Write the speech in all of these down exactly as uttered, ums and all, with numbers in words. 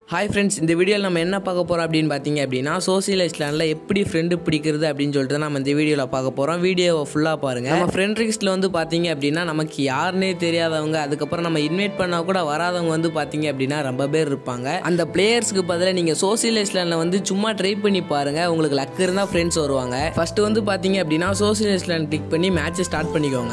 Hi friends, இந்த வீடியோவில் நம்ம என்ன பார்க்க போகிறோம் அப்படின்னு பார்த்தீங்க அப்படின்னா சோசியல் ஐஸ்லாண்டில் எப்படி ஃப்ரெண்டு பிடிக்கிறது அப்படின்னு சொல்லிட்டு நம்ம இந்த வீடியோவில் பார்க்க போகிறோம். வீடியோவை ஃபுல்லாக பாருங்கள். நம்ம ஃப்ரெண்ட் லிஸ்ட்டில் வந்து பார்த்தீங்க அப்படின்னா நமக்கு யாருன்னே தெரியாதவங்க, அதுக்கப்புறம் நம்ம இன்வைட் பண்ணால் கூட வராதவங்க வந்து பார்த்தீங்க அப்படின்னா ரொம்ப பேர் இருப்பாங்க. அந்த பிளேயர்ஸ்க்கு பதிலாக நீங்கள் சோசியல் ஐஸ்லாண்டில் வந்து சும்மா ட்ரை பண்ணி பாருங்கள், உங்களுக்கு லக் இருந்தால் ஃப்ரெண்ட்ஸ் வருவாங்க. ஃபஸ்ட்டு வந்து பார்த்தீங்க அப்படின்னா சோசியல் ஐஸ்லாண்ட் கிளிக் பண்ணி மேட்ச்சை ஸ்டார்ட் பண்ணிக்கோங்க.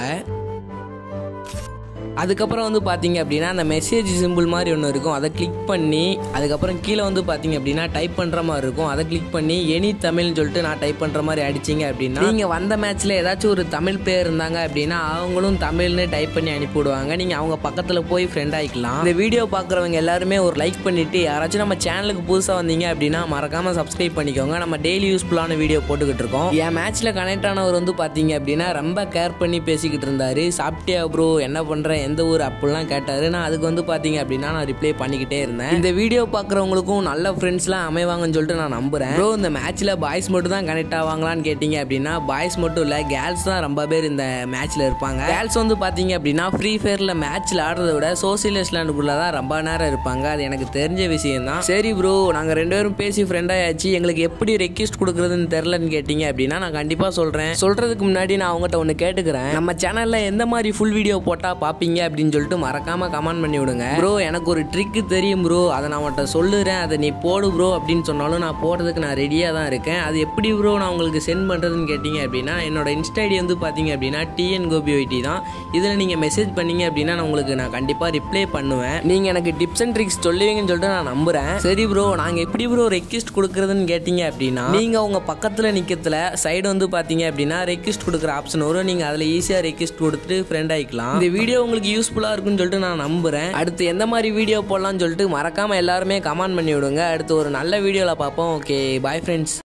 அதுக்கப்புறம் வந்து பார்த்தீங்க அப்படின்னா அந்த மெசேஜ் சிம்பிள் மாதிரி ஒன்று இருக்கும், அதை கிளிக் பண்ணி அதுக்கப்புறம் கீழே வந்து பார்த்தீங்க அப்படின்னா டைப் பண்ணுற மாதிரி இருக்கும், அதை கிளிக் பண்ணி எனி தமிழ்னு சொல்லிட்டு நான் டைப் பண்ணுற மாதிரி அடிச்சிங்க அப்படின்னா நீங்கள் வந்த மேட்ச்சில் ஏதாச்சும் ஒரு தமிழ் பேர் இருந்தாங்க அப்படின்னா அவங்களும் தமிழ்னு டைப் பண்ணி அனுப்பிவிடுவாங்க. நீங்கள் அவங்க பக்கத்தில் போய் ஃப்ரெண்ட் ஆகிக்கலாம். இந்த வீடியோ பார்க்குறவங்க எல்லாருமே ஒரு லைக் பண்ணிவிட்டு யாராச்சும் நம்ம சேனலுக்கு புதுசாக வந்தீங்க அப்படின்னா மறக்காமல் சப்ஸ்கிரைப் பண்ணிக்கோங்க. நம்ம டெய்லி யூஸ்ஃபுல்லான வீடியோ போட்டுக்கிட்டு இருக்கோம். என் மேட்ச்சில் கனெக்ட் ஆனவர் வந்து பார்த்தீங்க அப்படின்னா ரொம்ப கேர் பண்ணி பேசிக்கிட்டு இருந்தார். சாப்பிட்டியா ப்ரோ, என்ன பண்ணுறேன், எந்த ஊர் அப்படிலாம் கேட்டார். நான் அதுக்கு வந்து பார்த்தீங்க அப்படின்னா நான் ரிப்ளை பண்ணிக்கிட்டே இருந்தேன். இந்த வீடியோ பார்க்குறவங்களுக்கும் நல்ல ஃப்ரெண்ட்ஸ்லாம் அமைவாங்கன்னு சொல்லிட்டு நான் நம்புகிறேன். ப்ரோ, இந்த மேட்ச்சில் பாய்ஸ் மட்டும் தான் கனெக்ட் ஆவாங்களான்னு கேட்டிங்க அப்படின்னா பாய்ஸ் மட்டும் இல்லை, கேர்ள்ஸ் தான் ரொம்ப பேர் இந்த மேட்ச்சில் இருப்பாங்க. கேர்ள்ஸ் வந்து பார்த்தீங்க அப்படின்னா ஃப்ரீ ஃபயரில் மேட்ச்சில் ஆடுறத விட சோசியல் ஐஸ்லாண்டுக்குள்ளே தான் ரொம்ப நேரம் இருப்பாங்க. அது எனக்கு தெரிஞ்ச விஷயம் தான். சரி ப்ரோ, நாங்கள் ரெண்டு பேரும் பேசி ஃப்ரெண்டாயாச்சு, எங்களுக்கு எப்படி ரெக்வெஸ்ட் கொடுக்குறதுன்னு தெரிலன்னு கேட்டிங்க அப்படின்னா நான் கண்டிப்பாக சொல்கிறேன். சொல்கிறதுக்கு முன்னாடி நான் அவங்ககிட்ட ஒன்று கேட்டுக்கிறேன். நம்ம சேனலில் எந்த மாதிரி ஃபுல் வீடியோ போட்டால் பார்ப்பீங்க அப்படின்னு சொல்லிட்டு மறக்காம கமெண்ட் பண்ணி விடுங்க. ப்ரோ, எனக்கு ஒரு ட்ரிக்கு தெரியும் ப்ரோ, அதை நான் உன்கிட்ட சொல்லுறேன், அதை நீ போடு ப்ரோ அப்படின்னு சொன்னாலும் நான் போடுறதுக்கு நான் ரெடியாக தான் இருக்கேன். அது எப்படி ப்ரோ நான் உங்களுக்கு சென்ட் பண்ணுறதுன்னு கேட்டிங்க அப்படின்னா என்னோட இன்ஸ்டா ஐடி வந்து பார்த்தீங்க அப்படின்னா டிஎன் கோபிஒய்டி தான். இதில் நீங்கள் மெசேஜ் பண்ணீங்க அப்படின்னா நான் உங்களுக்கு நான் கண்டிப்பாக ரிப்ளை பண்ணுவேன். நீங்கள் எனக்கு டிப்ஸ் அண்ட் ட்ரிக்ஸ் சொல்லுவீங்கன்னு சொல்லிட்டு நான் நம்புகிறேன். சரி ப்ரோ, நாங்கள் எப்படி ப்ரோ ரெக்வெஸ்ட் கொடுக்குறதுன்னு கேட்டிங்க அப்படின்னா நீங்கள் அவங்க பக்கத்தில் நிற்கிறதுல சைடு வந்து பார்த்தீங்க அப்படின்னா ரெக்வெஸ்ட் கொடுக்குற ஆப்ஷன் வரும். நீங்கள் அதில் ஈஸியாக ரெக்வெஸ்ட் கொடுத்துட்டு ஃப்ரெண்ட் ஆகிக்கலாம். இந்த வீடியோ உங்களுக்கு யூஸ்ஃபுல்லாக இருக்குன்னு சொல்லிட்டு நான் நம்புறேன். அடுத்து எந்த மாதிரி வீடியோ போடலாம்னு சொல்லிட்டு மறக்காம எல்லாருமே கமெண்ட் பண்ணி விடுங்க. அடுத்து ஒரு நல்ல வீடியோல பார்ப்போம். Okay, bye friends.